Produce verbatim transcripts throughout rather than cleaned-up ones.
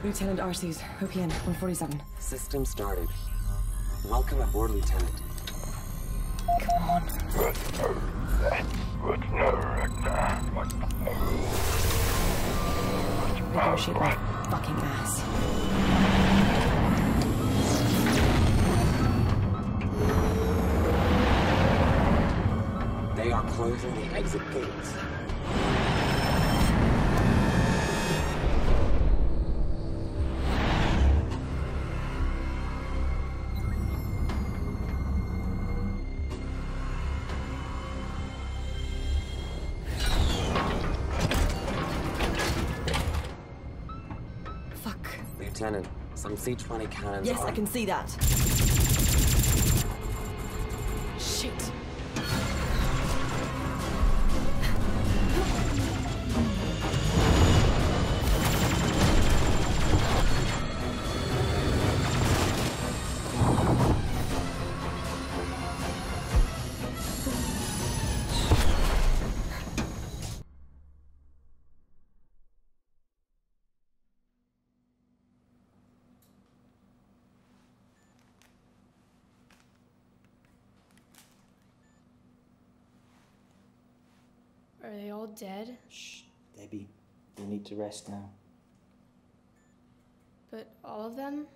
Lieutenant Arceus, O P N one forty-seven. System started. Welcome aboard, Lieutenant. Come on. Negotiate my fucking ass. They are closing the exit gates. Lieutenant, some C twenty cannons Yes, are... I can see that. Shit. Are they all dead? Shh, Debbie. You need to rest now. But all of them?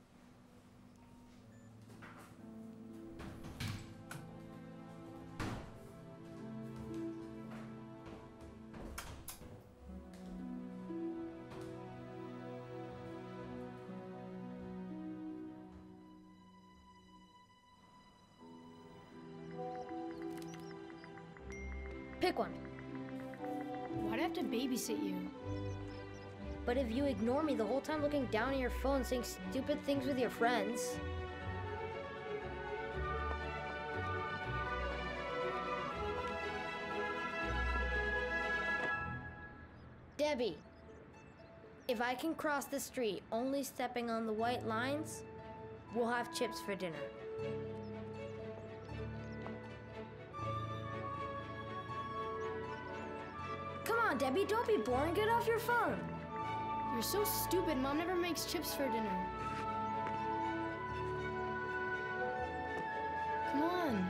Pick one. Why'd I have to babysit you? But if you ignore me the whole time looking down at your phone saying stupid things with your friends... Debbie, if I can cross the street only stepping on the white lines, we'll have chips for dinner. Come on, Debbie, don't be boring. Get off your phone. You're so stupid. Mom never makes chips for dinner. Come on.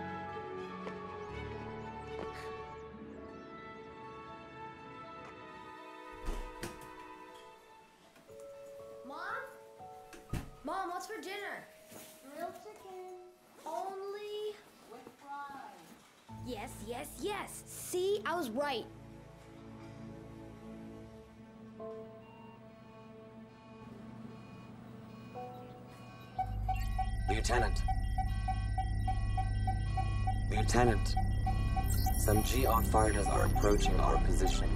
Mom? Mom, what's for dinner? Grilled chicken. Only? With fries. Yes, yes, yes. See, I was right. Lieutenant. Lieutenant. Some G R fighters are approaching our position.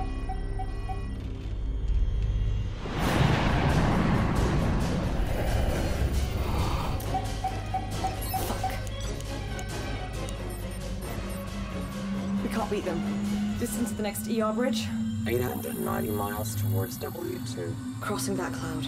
We can't beat them. Distance to the next E R bridge? eight hundred ninety miles towards W two. Crossing that cloud.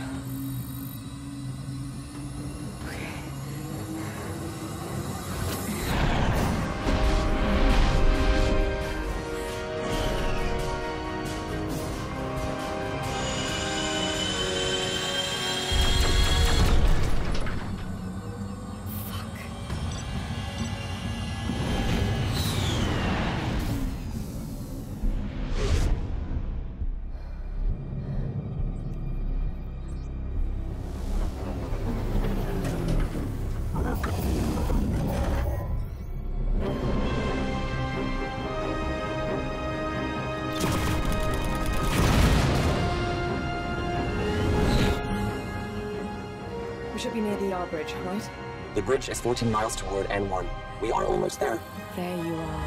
Should be near the E R bridge, right? The bridge is fourteen miles toward N one. We are almost there. There you are.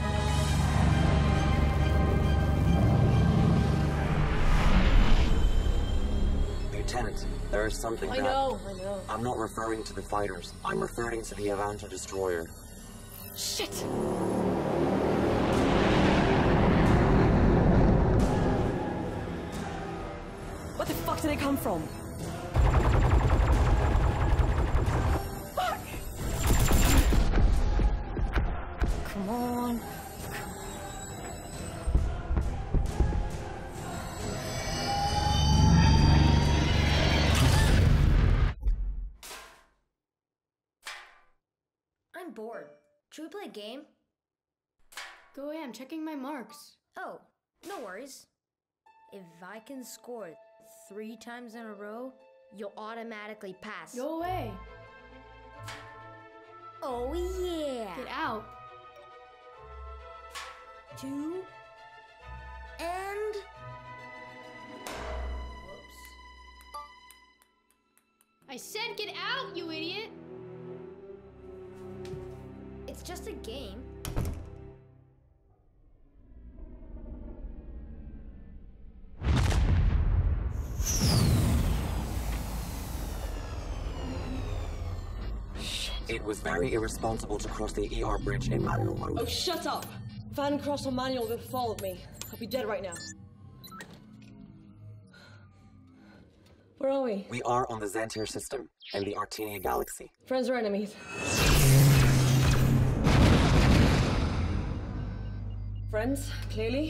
Lieutenant, there is something I that... know, I know. I'm not referring to the fighters. I'm referring to the Avanta destroyer. Shit! What the fuck did it come from? Come on. I'm bored. Should we play a game? Go away, I'm checking my marks. Oh, no worries. If I can score three times in a row, you'll automatically pass. Go away. Oh yeah! Get out. Two. And... Whoops. I said get out, you idiot! It's just a game. It was very irresponsible to cross the E R bridge in manual mode. Oh, shut up! If I hadn't crossed on manual, they'd have followed me. I'll be dead right now. Where are we? We are on the Xantier system and the Artenia galaxy. Friends or enemies? Friends, clearly.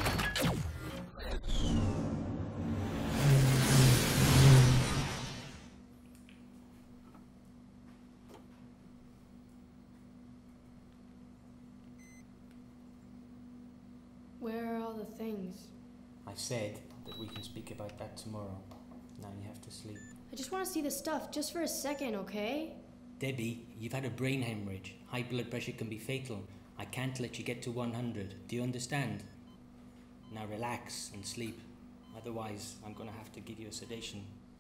Where are all the things? I said that we can speak about that tomorrow. Now you have to sleep. I just want to see the stuff, just for a second, okay? Debbie, you've had a brain hemorrhage. High blood pressure can be fatal. I can't let you get to one hundred. Do you understand? Now relax and sleep. Otherwise, I'm gonna have to give you a sedation.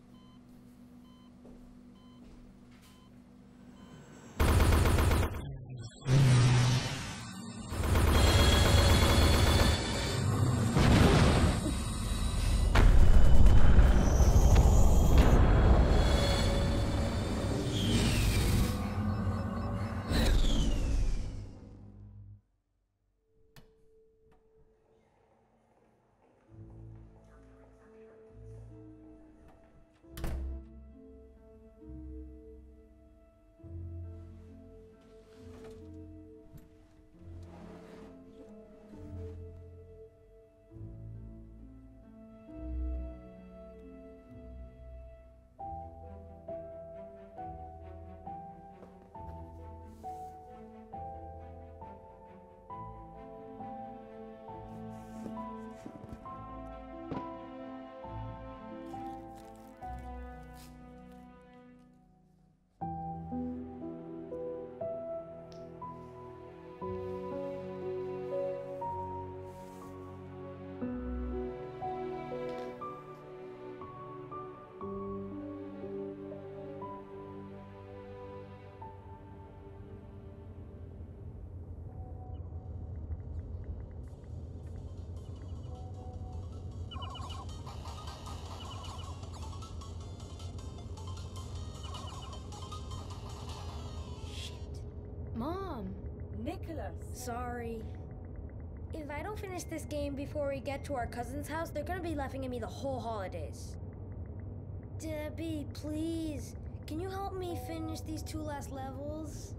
Mom! Nicholas! Sorry. If I don't finish this game before we get to our cousin's house, they're gonna be laughing at me the whole holidays. Debbie, please. Can you help me finish these two last levels?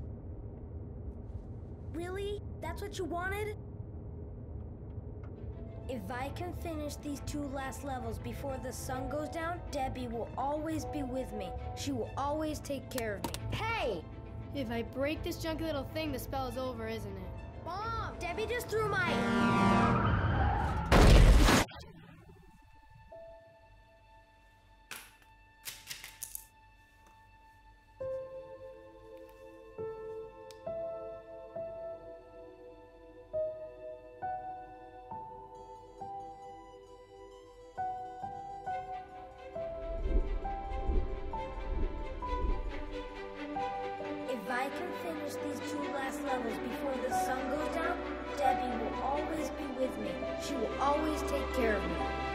Really? That's what you wanted? If I can finish these two last levels before the sun goes down, Debbie will always be with me. She will always take care of me. Hey! If I break this junky little thing, the spell's over, isn't it? Mom! Debbie just threw my... If I can finish these two last levels before the sun goes down, Debbie will always be with me. She will always take care of me.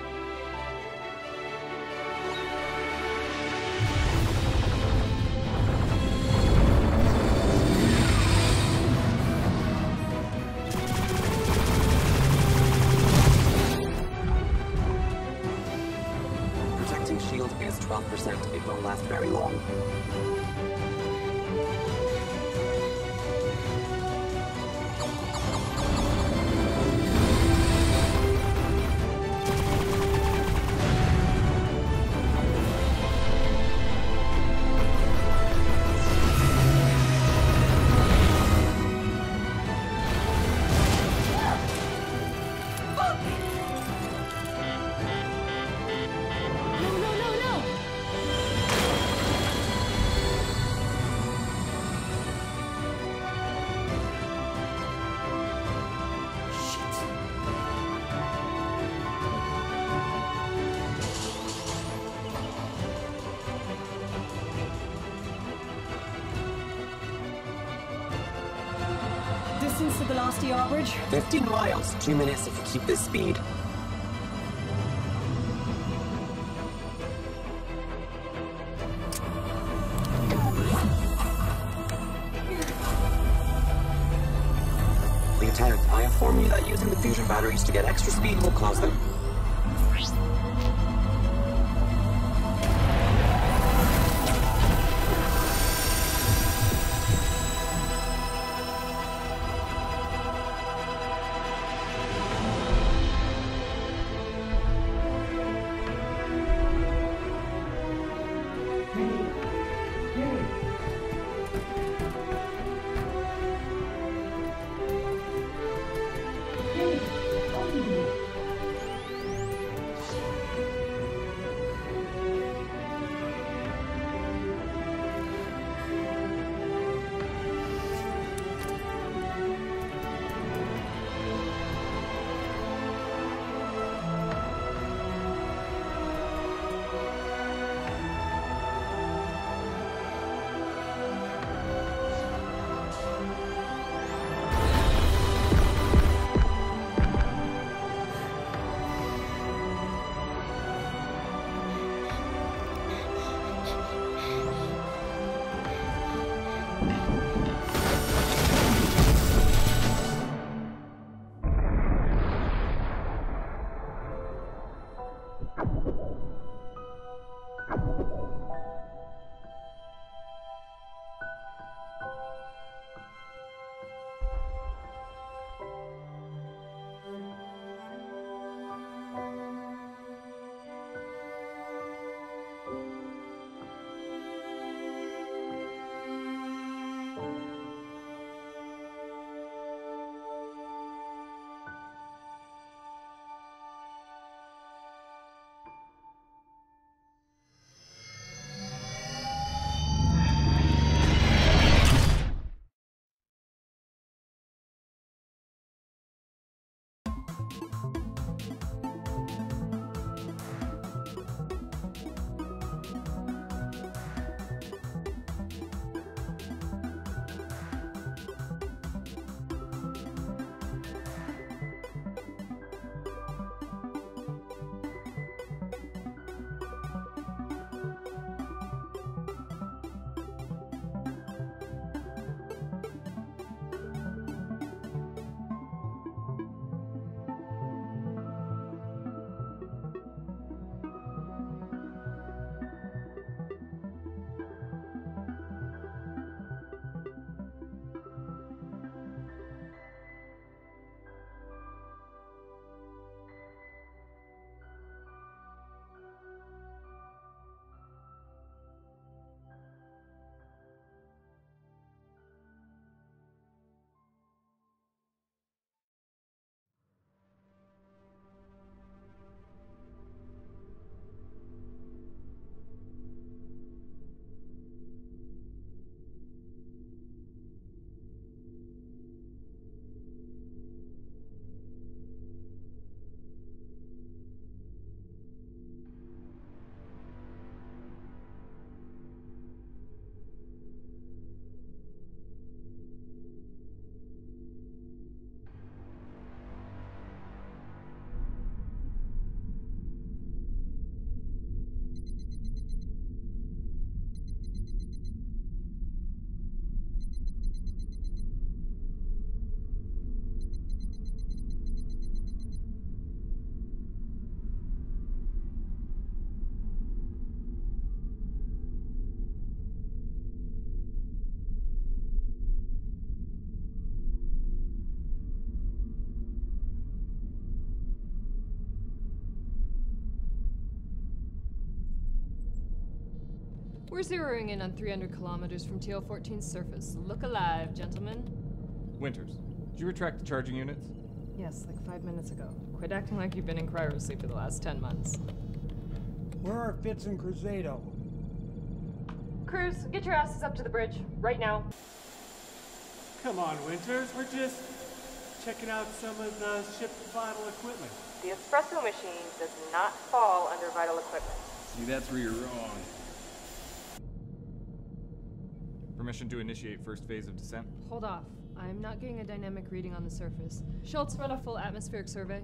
Protecting shield is twelve percent. It won't last very long. distance to the last E R bridge? fifteen miles, two minutes if you keep this speed. Lieutenant, I inform you that using the fusion batteries to get extra speed will cause them. We're zeroing in on three hundred kilometers from T O fourteen's surface. Look alive, gentlemen. Winters, did you retract the charging units? Yes, like five minutes ago. Quit acting like you've been in cryosleep for the last ten months. Where are Fitz and Cruzado? Cruz, get your asses up to the bridge, right now. Come on, Winters, we're just checking out some of the ship's vital equipment. The espresso machine does not fall under vital equipment. See, that's where you're wrong. Permission to initiate first phase of descent? Hold off. I'm not getting a dynamic reading on the surface. Schultz, run a full atmospheric survey.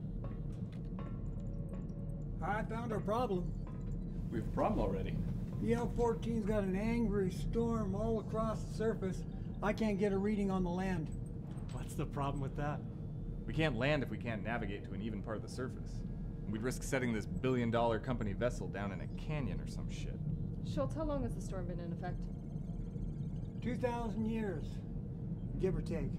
I found our problem. We have a problem already. E L fourteen's got an angry storm all across the surface. I can't get a reading on the land. What's the problem with that? We can't land if we can't navigate to an even part of the surface. We'd risk setting this billion dollar company vessel down in a canyon or some shit. Schultz, how long has the storm been in effect? Two thousand years, give or take.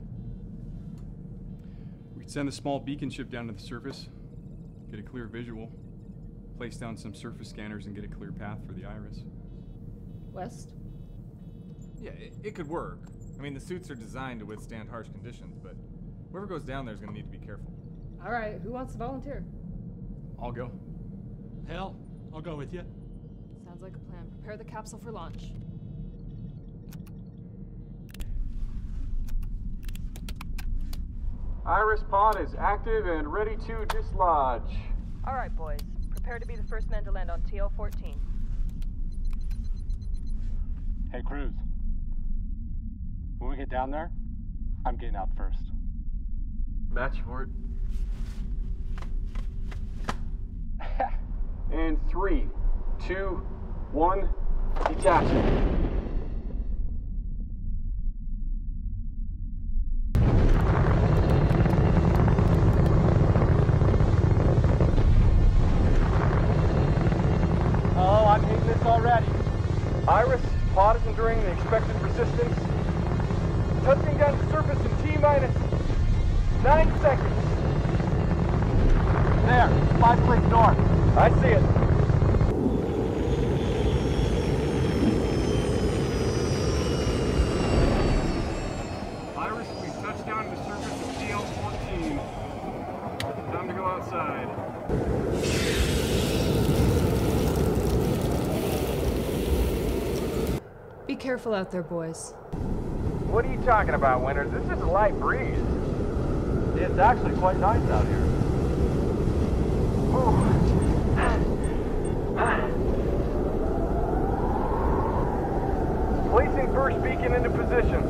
We could send a small beacon ship down to the surface, get a clear visual, place down some surface scanners and get a clear path for the iris. West? Yeah, it, it could work. I mean, the suits are designed to withstand harsh conditions, but whoever goes down there is going to need to be careful. All right, who wants to volunteer? I'll go. Hell, I'll go with you. Sounds like a plan. Prepare the capsule for launch. Iris pod is active and ready to dislodge. All right, boys. Prepare to be the first men to land on T L fourteen. Hey, Cruz. When we get down there, I'm getting out first. Match for it. And three, two, one, detaching. Oh, I'm hating this already. Iris, pod is enduring the expected resistance. Touching down to surface in T minus nine seconds. There, five clicks north. I see it. Iris, we've touched down to the surface of T L fourteen. Time to go outside. Be careful out there, boys. What are you talking about, Winters? This is a light breeze. It's actually quite nice out here. Placing first beacon into position.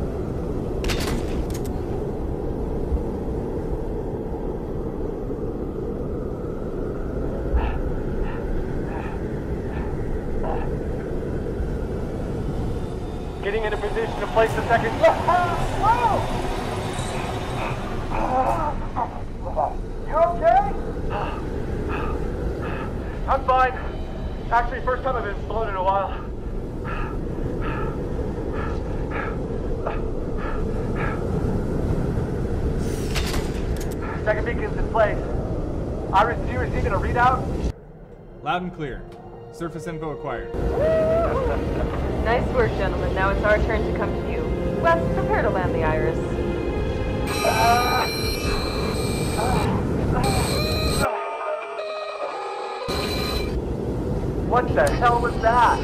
Getting into position to place the second. You okay? I'm fine. Actually, first time I've been flown in a while. Second beacon's in place. Iris, are you receiving a readout? Loud and clear. Surface info acquired. Nice work, gentlemen. Now it's our turn to come to you. Wes, prepare to land the Iris. What the hell was that?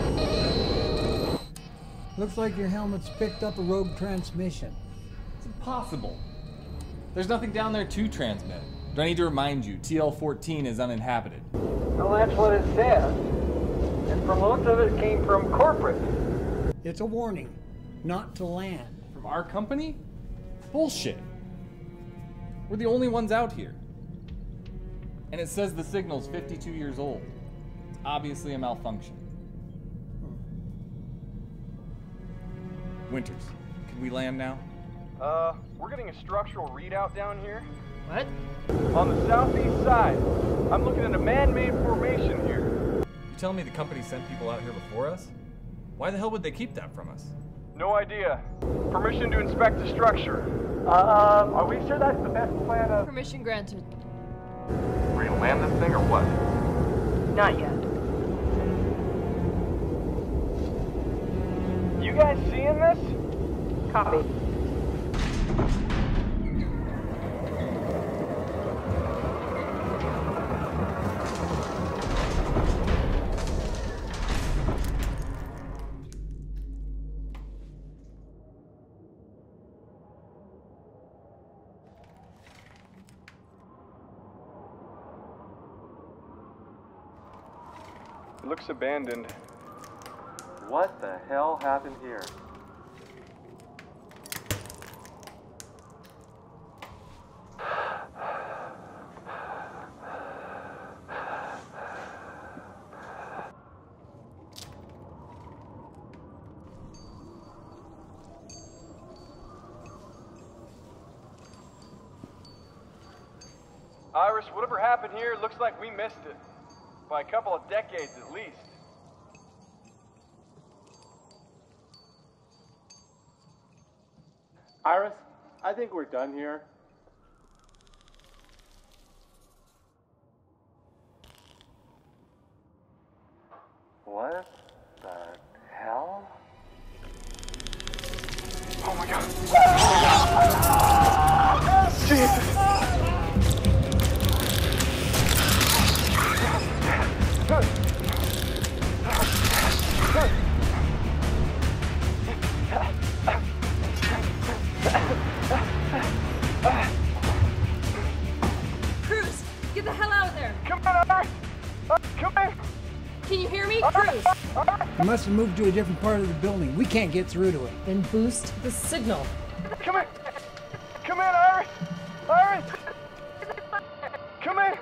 Looks like your helmet's picked up a rogue transmission. It's impossible. There's nothing down there to transmit. Do I need to remind you, T L fourteen is uninhabited? Well, that's what it says. And for most of it came from corporate. It's a warning, not to land. From our company? Bullshit. We're the only ones out here. And it says the signal's fifty-two years old. It's obviously a malfunction. Winters, can we land now? Uh, we're getting a structural readout down here. What? On the southeast side. I'm looking at a man-made formation here. You telling me the company sent people out here before us? Why the hell would they keep that from us? No idea. Permission to inspect the structure. Uh, are we sure that's the best plan of... Permission granted. We're gonna land this thing or what? Not yet. You guys seeing this? Copy. It looks abandoned. What the hell happened here? Iris, whatever happened here, looks like we missed it. By a couple of decades at least. Iris, I think we're done here. What the hell? Oh my god. Jesus. Cruz, get the hell out of there! Come on, Iris! Uh, come in! Can you hear me? Cruz! You must have moved to a different part of the building. We can't get through to it. Then boost the signal. Come in! Come in, Iris! Iris! Come in!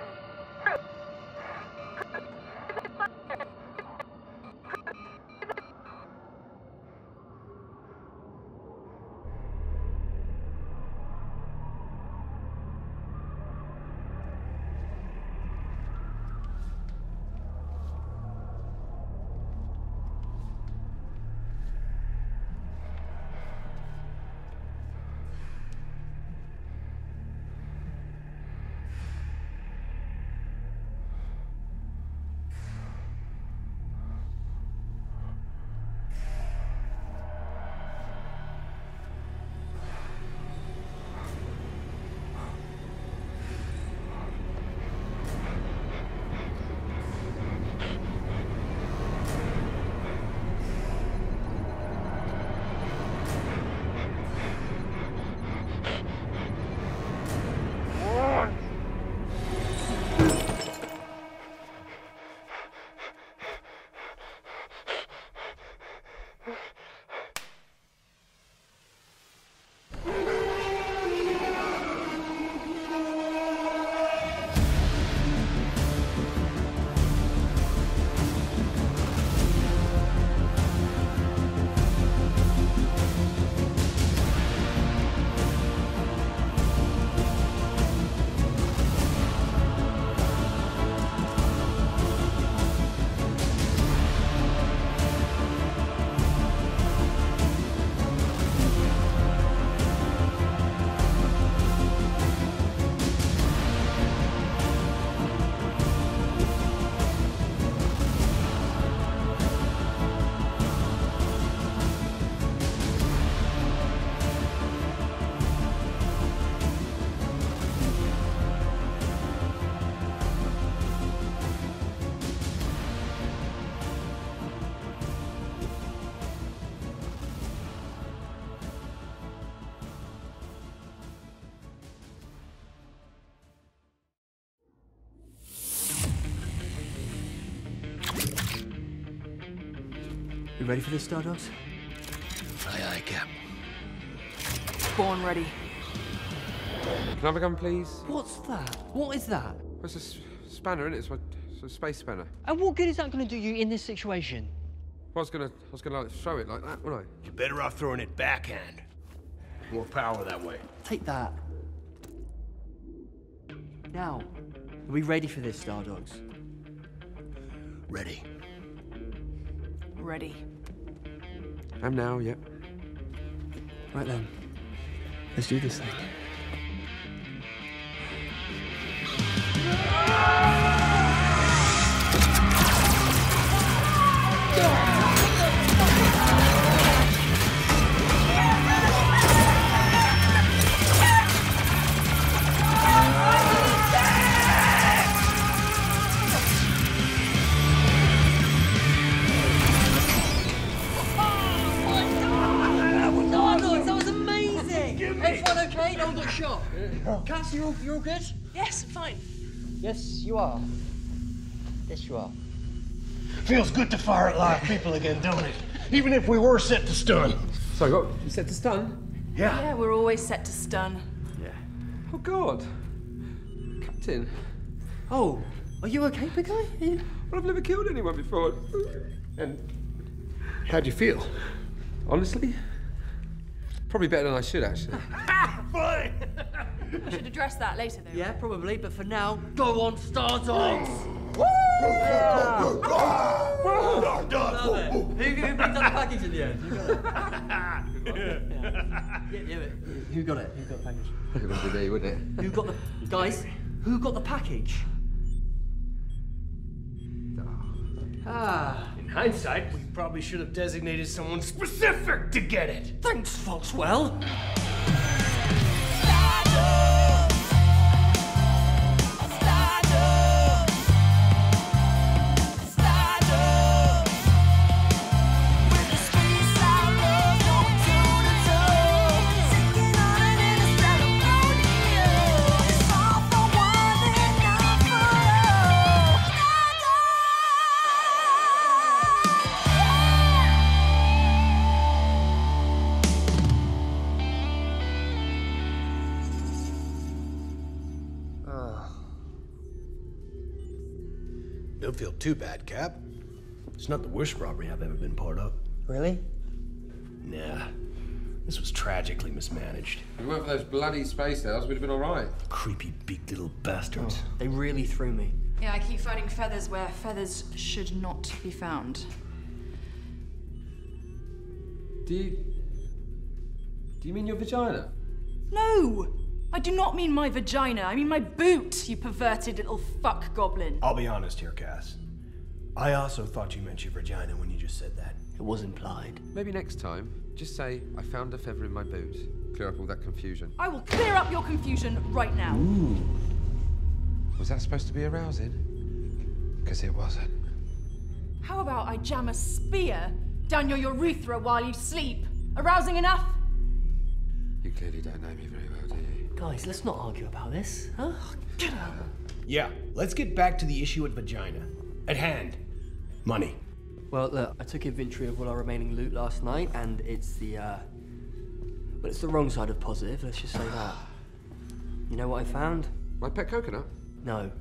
You ready for this, Stardust? Aye, aye, Cap. Born ready. Can I have a gun, please? What's that? What is that? It's a s spanner, isn't it? It's a, it's a space spanner. And what good is that going to do you in this situation? I was gonna, I was gonna like, throw it like that, wasn't I? You're better off throwing it backhand. More power that way. Take that. Now, are we ready for this, Stardogs? Ready. Ready. I'm now, yep. Right then. Let's do this thing. Okay, no one got shot. Cass, you all, you all good? Yes, fine. Yes, you are. Yes, you are. Feels good to fire at live people again, don't it? Even if we were set to stun. So, you got you set to stun? Yeah. Yeah, we're always set to stun. Yeah. Oh, God. Captain. Oh, are you okay, big guy? You... Well, I've never killed anyone before. And how'd you feel? Honestly? Probably better than I should, actually. Boy! I should address that later, though. Yeah, probably, but for now, go on, Star Dogs! Woo! Love it. Who, who picked up the package in the end? Who got it? yeah, yeah, but who got it? Who got the package? It would be me, wouldn't it? Who got the... Guys, who got the package? Ah. In hindsight, we probably should have designated someone specific to get it. Thanks, Foxwell. Don't feel too bad, Cap. It's not the worst robbery I've ever been part of. Really? Nah. This was tragically mismanaged. If it weren't for those bloody space elves, we'd have been all right. Creepy, big little bastards. Oh, they really threw me. Yeah, I keep finding feathers where feathers should not be found. Do you... Do you mean your vagina? No! I do not mean my vagina. I mean my boot, you perverted little fuck goblin. I'll be honest here, Cass. I also thought you meant your vagina when you just said that. It was implied. Maybe next time, just say, I found a feather in my boot. Clear up all that confusion. I will clear up your confusion right now. Ooh. Was that supposed to be arousing? Because it wasn't. How about I jam a spear down your urethra while you sleep? Arousing enough? You clearly don't know me very well, do you? Guys, let's not argue about this, huh? Get out. Yeah, let's get back to the issue at vagina. At hand. Money. Well, look, I took inventory of all our remaining loot last night, and it's the, uh... well, it's the wrong side of positive, let's just say that. You know what I found? My pet coconut? No.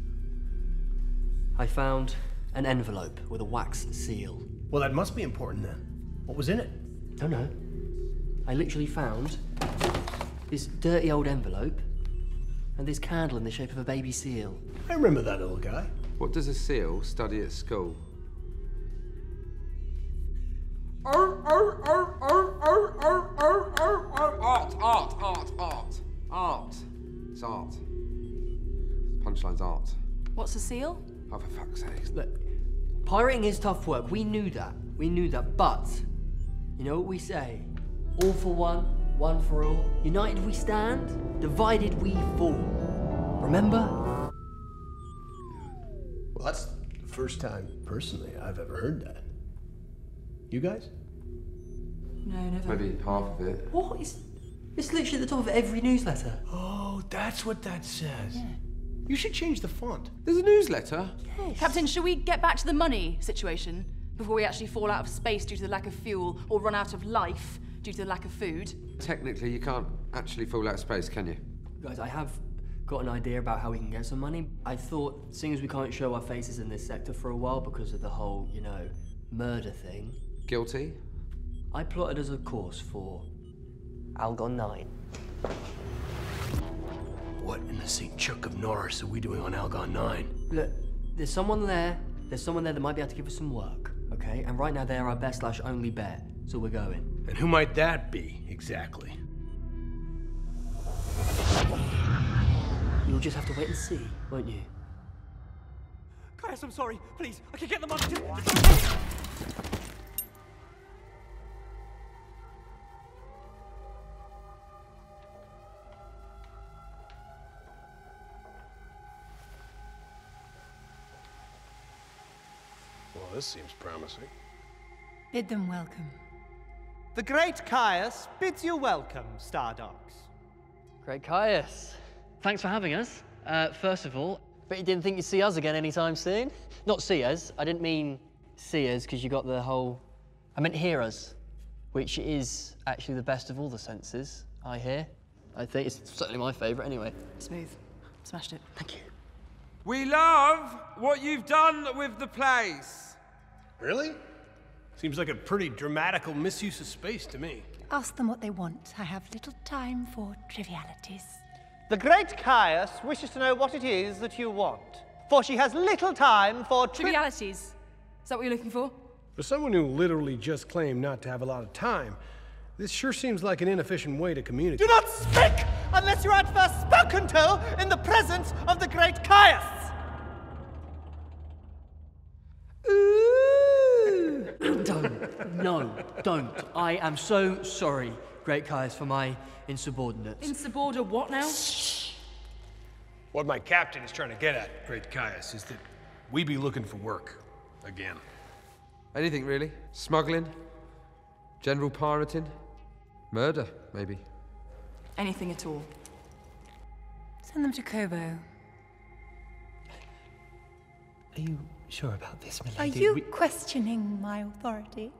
I found an envelope with a wax seal. Well, that must be important then. What was in it? No, no. I literally found this dirty old envelope and this candle in the shape of a baby seal. I remember that little guy. What does a seal study at school? Art, art, art, art, art, art, art, art, art, Art, art, art, art, art. It's art. Punchline's art. What's a seal? Oh, for fuck's sake. Look, pirating is tough work. We knew that. We knew that. But, you know what we say? All for one, one for all. United we stand, divided we fall. Remember? Well, that's the first time, personally, I've ever heard that. You guys? No, never. Maybe half of it. What? It's, it's literally at the top of every newsletter. Oh, that's what that says. Yeah. You should change the font. There's a newsletter? Yes. Captain, shall we get back to the money situation before we actually fall out of space due to the lack of fuel or run out of life due to the lack of food? Technically, you can't actually fall out of space, can you? Guys, I have got an idea about how we can get some money. I thought, seeing as we can't show our faces in this sector for a while because of the whole, you know, murder thing. Guilty? I plotted as a course for Algon nine. What in the Saint Chuck of Norris are we doing on Algon nine? Look, there's someone there, there's someone there that might be able to give us some work, okay? And right now they're our best slash only bet, so we're going. And who might that be, exactly? You'll just have to wait and see, won't you? Caius, I'm sorry. Please, I can get the money. Well, this seems promising. Bid them welcome. The great Caius bids you welcome, Star Dogs. Great Caius. Thanks for having us. Uh, first of all, bet you didn't think you'd see us again anytime soon. Not see us. I didn't mean see us because you got the whole... I meant hear us, which is actually the best of all the senses, I hear. I think it's certainly my favourite anyway. Smooth. Smashed it. Thank you. We love what you've done with the place. Really? Seems like a pretty dramatical misuse of space to me. Ask them what they want. I have little time for trivialities. The great Caius wishes to know what it is that you want, for she has little time for trivialities. Is that what you're looking for? For someone who literally just claimed not to have a lot of time, this sure seems like an inefficient way to communicate. Do not speak unless you are at first spoken to in the presence of the great Caius! Don't. No, don't. I am so sorry, Great Caius, for my insubordinates. Insubordinate what now? What my captain is trying to get at, Great Caius, is that we be looking for work. Again. Anything, really? Smuggling? General pirating? Murder, maybe? Anything at all. Send them to Kobo. Are you sure about this, Are milady? you We- questioning my authority?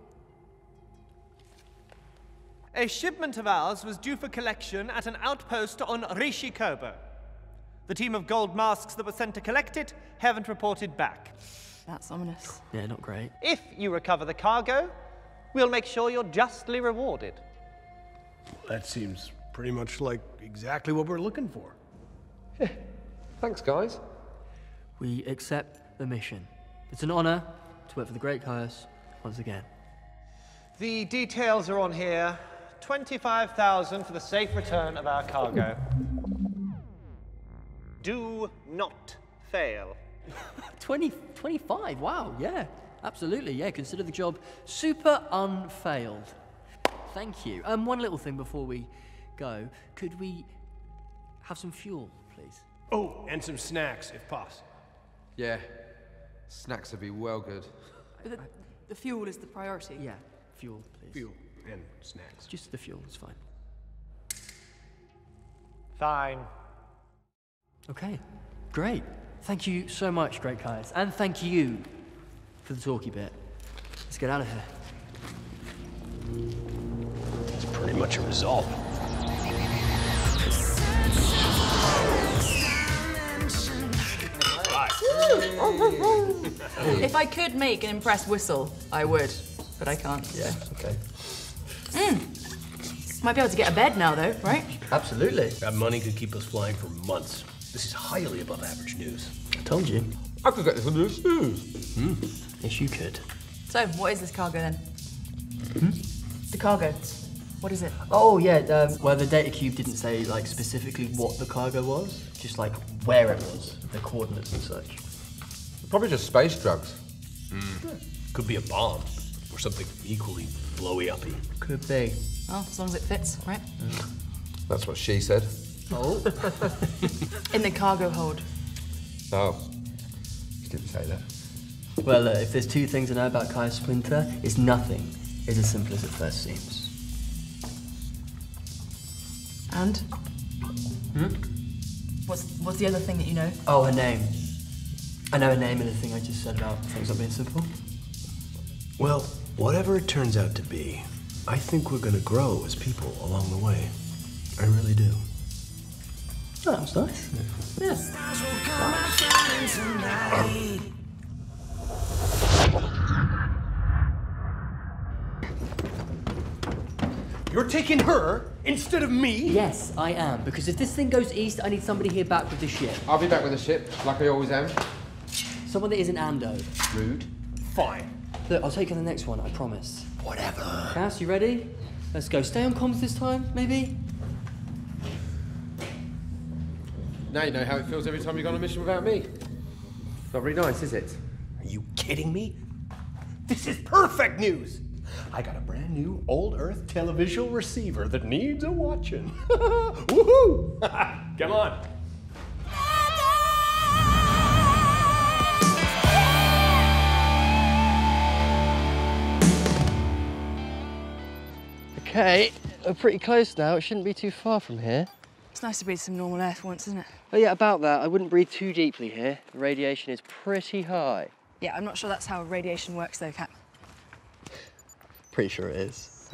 A shipment of ours was due for collection at an outpost on Rishi Kobo. The team of gold masks that were sent to collect it haven't reported back. That's ominous. Yeah, not great. If you recover the cargo, we'll make sure you're justly rewarded. That seems pretty much like exactly what we're looking for. Thanks, guys. We accept the mission. It's an honor to work for the Great Caius once again. The details are on here. twenty-five thousand for the safe return of our cargo. Do not fail. twenty, twenty-five, wow, yeah, absolutely, yeah, consider the job super unfailed. Thank you. Um, one little thing before we go, could we have some fuel, please? Oh, and some snacks, if possible. Yeah. Snacks would be well good. But the, the fuel is the priority. Yeah, fuel, please. Fuel and snacks. Just the fuel, it's fine. Fine. Okay, great. Thank you so much, Great Caius, and thank you for the talky bit. Let's get out of here. It's pretty much a result. If I could make an impressed whistle, I would, but I can't. Yeah, okay. Mm. Might be able to get a bed now, though, right? Absolutely. That money could keep us flying for months. This is highly above average news. I told you. I could get this on news news. Hmm. Yes, you could. So, what is this cargo then? Hmm? The cargo. What is it? Oh, yeah, um, well, the data cube didn't say, like, specifically what the cargo was, just, like, where it was, the coordinates and such. Probably just space drugs. Mm. Could be a bomb, or something equally blowy-uppy. Could be. Well, as long as it fits, right? Mm. That's what she said. Oh. In the cargo hold. Oh. She didn't say that. Well, uh, if there's two things to know about Caius Splinter, it's nothing is as simple as it first seems. And? Hmm? What's, what's the other thing that you know? Oh, her name. I know her name and the thing I just said about things not being simple. Well, whatever it turns out to be, I think we're gonna grow as people along the way. I really do. Oh, that was nice. Yeah. You're taking her instead of me? Yes, I am, because if this thing goes east, I need somebody here back with the ship. I'll be back with the ship, like I always am. Someone that isn't Ando. Rude. Fine. Look, I'll take you on the next one, I promise. Whatever. Cass, you ready? Let's go. Stay on comms this time, maybe? Now you know how it feels every time you go on a mission without me. Not very nice, is it? Are you kidding me? This is perfect news! I got a brand new old Earth televisual receiver that needs a watching. Woohoo! Come on. Okay, we're pretty close now. It shouldn't be too far from here. It's nice to breathe some normal air for once, isn't it? Oh yeah, about that, I wouldn't breathe too deeply here. The radiation is pretty high. Yeah, I'm not sure that's how radiation works though, Cap. Pretty sure it is.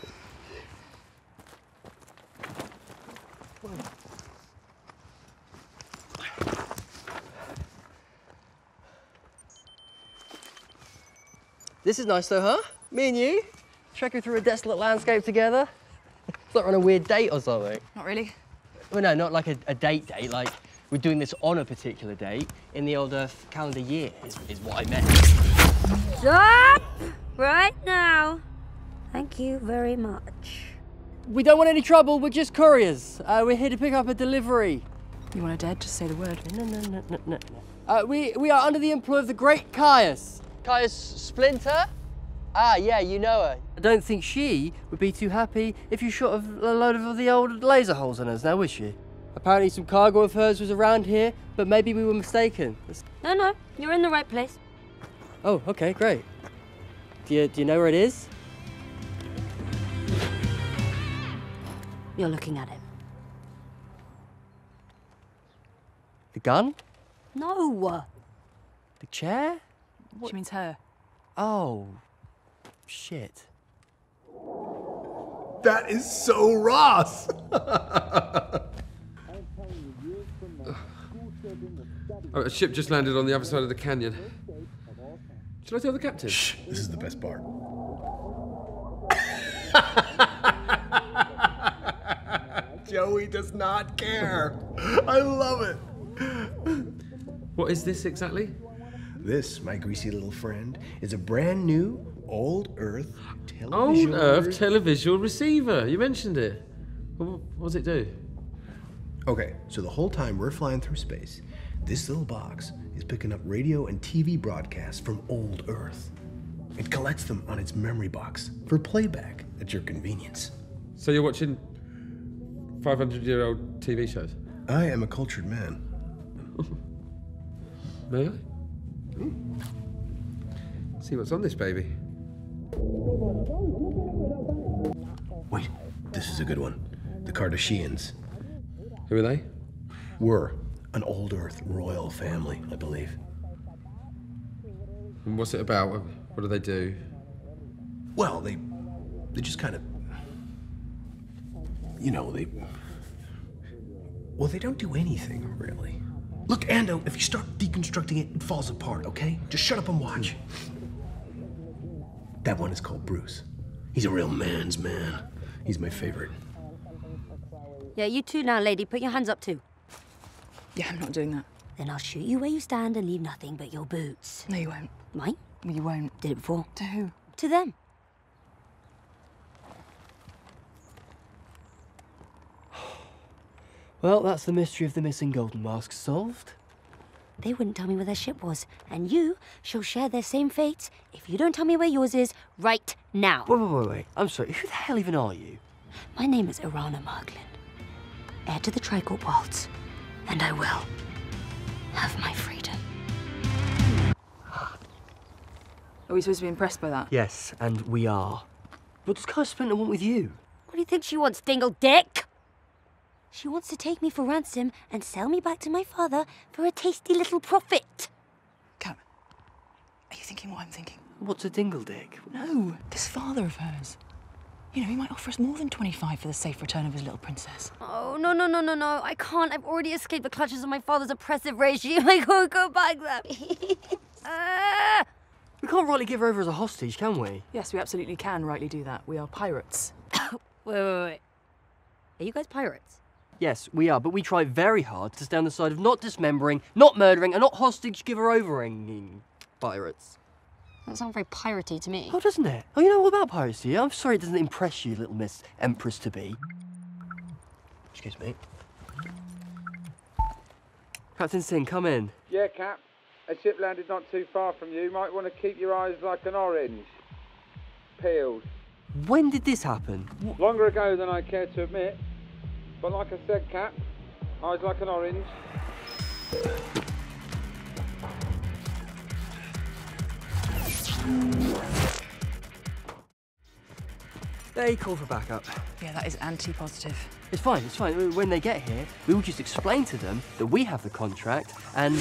This is nice though, huh? Me and you, trekking through a desolate landscape together. It's like we're on a weird date or something. Not really. Well, no, not like a, a date date, like we're doing this on a particular date in the old Earth calendar year, is, is what I meant. Stop! Right now. Thank you very much. We don't want any trouble, we're just couriers. Uh, we're here to pick up a delivery. You want to dare? Just say the word. No, no, no, no, no. Uh, we, we are under the employ of the great Caius. Caius Splinter? Ah, yeah, you know her. I don't think she would be too happy if you shot a load of the old laser holes on us, now would she? Apparently some cargo of hers was around here, but maybe we were mistaken. No, no, you're in the right place. Oh, okay, great. Do you, do you know where it is? You're looking at it. The gun? No. The chair? What? She means her. Oh, shit. That is so Ross! Oh, a ship just landed on the other side of the canyon. Should I tell the captain? Shh, this is the best part. Joey does not care. I love it. What is this exactly? This, my greasy little friend, is a brand new old Earth television. Old Earth televisual receiver. You mentioned it. What, what does it do? Okay, so the whole time we're flying through space, this little box is picking up radio and T V broadcasts from old Earth. It collects them on its memory box for playback at your convenience. So you're watching five hundred year old T V shows? I am a cultured man. May I? Hmm. See what's on this baby. Wait, this is a good one. The Kardashians. Who are they? Were an old Earth royal family, I believe. And what's it about? What do they do? Well, they they just kind of, you know, they, well, they don't do anything, really. Look, Ando, if you start deconstructing it, it falls apart, okay? Just shut up and watch. That one is called Bruce. He's a real man's man. He's my favorite. Yeah, you too now, lady. Put your hands up too. Yeah, I'm not doing that. Then I'll shoot you where you stand and leave nothing but your boots. No, you won't. Mine? Well, you won't. Did it before. To who? To them. Well, that's the mystery of the missing golden mask solved. They wouldn't tell me where their ship was, and you shall share their same fate if you don't tell me where yours is right now. Wait, wait, wait, wait. I'm sorry. Who the hell even are you? My name is Irana Merglin, heir to the Tricorp Worlds, and I will have my freedom. Are we supposed to be impressed by that? Yes, and we are. What does Caius Splinter want with you? What do you think she wants, dingle dick? She wants to take me for ransom and sell me back to my father for a tasty little profit. Cap, are you thinking what I'm thinking? What's a dingle dick? No, this father of hers. You know, he might offer us more than twenty-five for the safe return of his little princess. Oh, no, no, no, no, no. I can't. I've already escaped the clutches of my father's oppressive regime. I can't go back there. ah! We can't rightly give her over as a hostage, can we? Yes, we absolutely can rightly do that. We are pirates. wait, wait, wait. Are you guys pirates? Yes, we are, but we try very hard to stay on the side of not dismembering, not murdering, and not hostage-giver-overing pirates. That sounds very piratey to me. Oh, doesn't it? Oh, you know all about piracy. I'm sorry it doesn't impress you, little Miss Empress-to-be. Excuse me. Captain Singh, come in. Yeah, Cap. A ship landed not too far from you. Might want to keep your eyes like an orange. Peeled. When did this happen? Longer ago than I care to admit. But like I said, Cap, eyes like an orange. They call for backup. Yeah, that is anti-positive. It's fine, it's fine. When they get here, we will just explain to them that we have the contract and...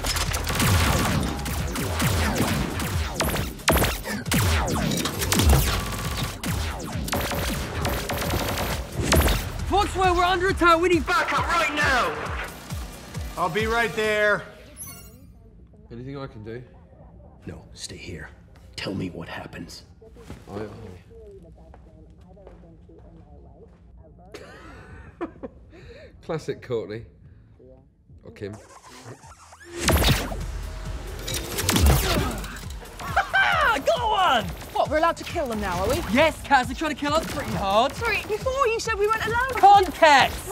Foxwell, we're under attack. We need backup right now. I'll be right there. Anything I can do? No, stay here. Tell me what happens. Aye, aye. Classic Courtney. Or Kim. I got one! What, we're allowed to kill them now, are we? Yes, Kaz, they're trying to kill us pretty hard. Sorry, before you said we weren't allowed. Context!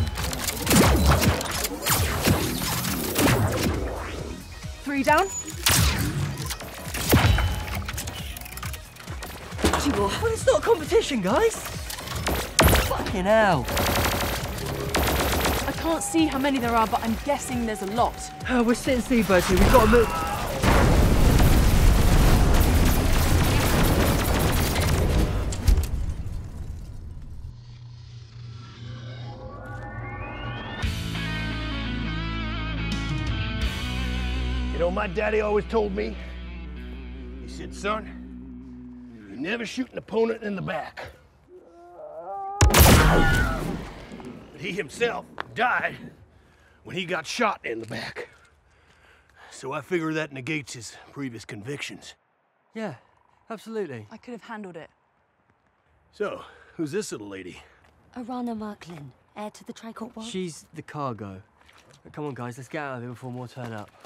Three down. Well, it's not a competition, guys. Fucking hell. I can't see how many there are, but I'm guessing there's a lot. Oh, we're sitting seabirds here. We've got to move. You know, my daddy always told me, he said, son, you never shoot an opponent in the back. But he himself died when he got shot in the back. So I figure that negates his previous convictions. Yeah, absolutely. I could have handled it. So, who's this little lady? Arana Marklin, heir to the Tricorp world. She's the cargo. Come on, guys, let's get out of here before more turn up.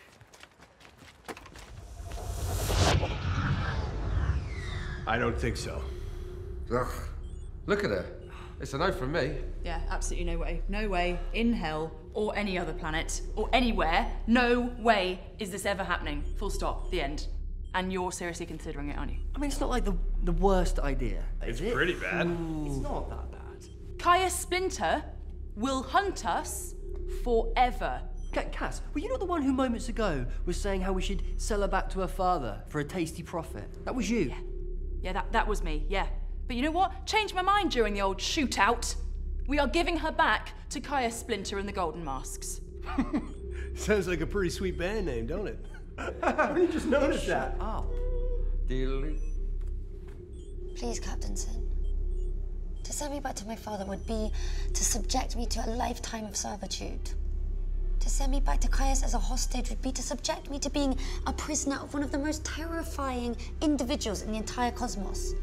I don't think so. Ugh. Look at her. It's a no from me. Yeah, absolutely no way. No way in hell or any other planet or anywhere. No way is this ever happening. Full stop. The end. And you're seriously considering it, aren't you? I mean, it's not like the, the worst idea. It's is it? pretty bad. Ooh. It's not that bad. Kaya Splinter will hunt us forever. Cass, were you not the one who moments ago was saying how we should sell her back to her father for a tasty profit? That was you. Yeah, yeah that, that was me, yeah. But you know what? Changed my mind during the old shootout. We are giving her back to Kaya Splinter and the Golden Masks. Sounds like a pretty sweet band name, don't it? You just noticed that. Shut up. Dearly. Please, Captain Sin. To send me back to my father would be to subject me to a lifetime of servitude. To send me back to Caius as a hostage would be to subject me to being a prisoner of one of the most terrifying individuals in the entire cosmos.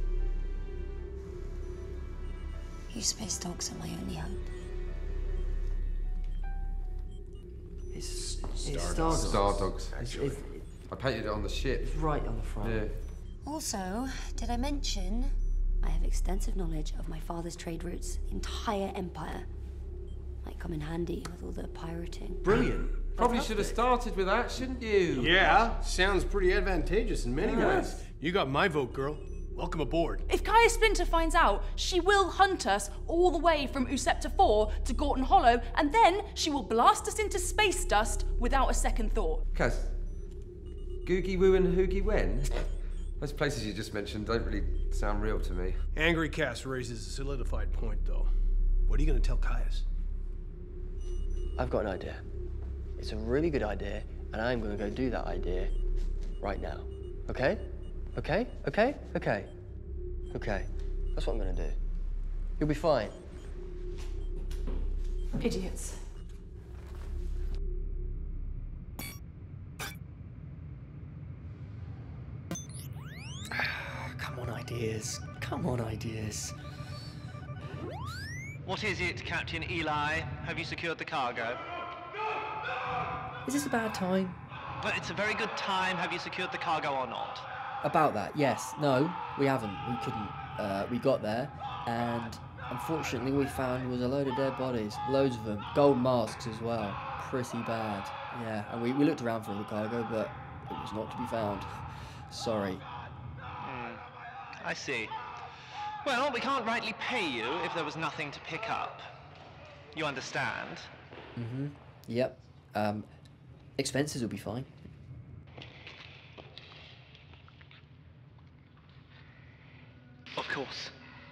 You space dogs are my only hope. It's, Star, it's dogs. Star dogs. Dogs. Actually. It's, it's, I painted it on the ship. It's right on the front. Yeah. Also, did I mention I have extensive knowledge of my father's trade routes, the entire empire. Might come in handy with all the pirating. Brilliant. Probably should have started with that, shouldn't you? Yeah, sounds pretty advantageous in many Yeah. ways. You got my vote, girl. Welcome aboard. If Kaya Splinter finds out, she will hunt us all the way from Uceptor four to Gorton Hollow, and then she will blast us into space dust without a second thought. Kaz, Googie Woo and Hoogie Wen? Those places you just mentioned don't really sound real to me. Angry Cass raises a solidified point, though. What are you going to tell Caius? I've got an idea. It's a really good idea, and I'm going to go do that idea right now. Okay? Okay? Okay? Okay? Okay. That's what I'm going to do. You'll be fine. Idiots. Come on, ideas. Come on, ideas. What is it, Captain Eli? Have you secured the cargo? Is this a bad time? But it's a very good time. Have you secured the cargo or not? About that, yes. No, we haven't. We couldn't. Uh, we got there, and unfortunately, we found was a load of dead bodies. Loads of them. Gold masks as well. Pretty bad. Yeah, and we, we looked around for the cargo, but it was not to be found. Sorry. Hmm. I see. Well, we can't rightly pay you if there was nothing to pick up. You understand? Mm-hmm. Yep. Um, expenses will be fine. Of course.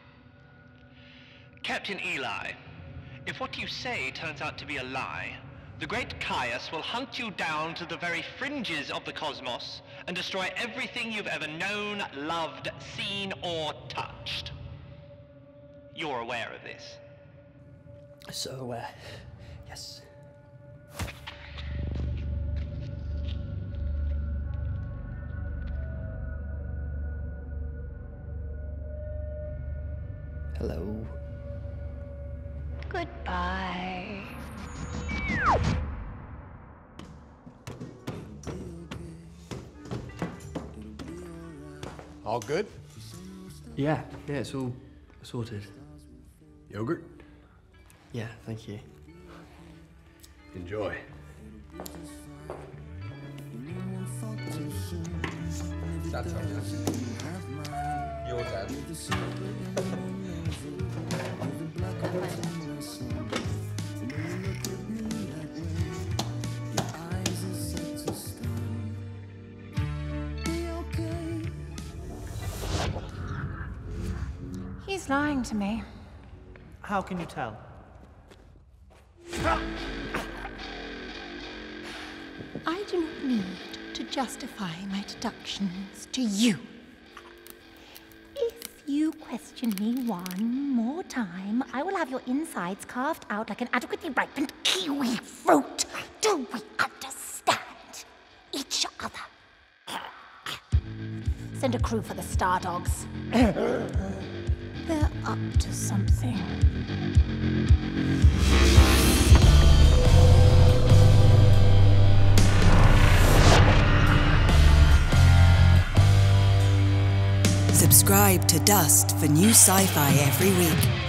Captain Eli, if what you say turns out to be a lie, the great Caius will hunt you down to the very fringes of the cosmos and destroy everything you've ever known, loved, seen, or touched. You're aware of this? So aware. Yes. Hello. Goodbye. All good? Yeah, yeah, it's all sorted. Yogurt? Yeah, thank you. Enjoy. That's on you. Your dad. He's lying to me. How can you tell? I do not need to justify my deductions to you. If you question me one more time, I will have your insides carved out like an adequately ripened kiwi fruit. Do we understand each other? Send a crew for the Star Dogs. They're up to something. Subscribe to Dust for new sci-fi every week.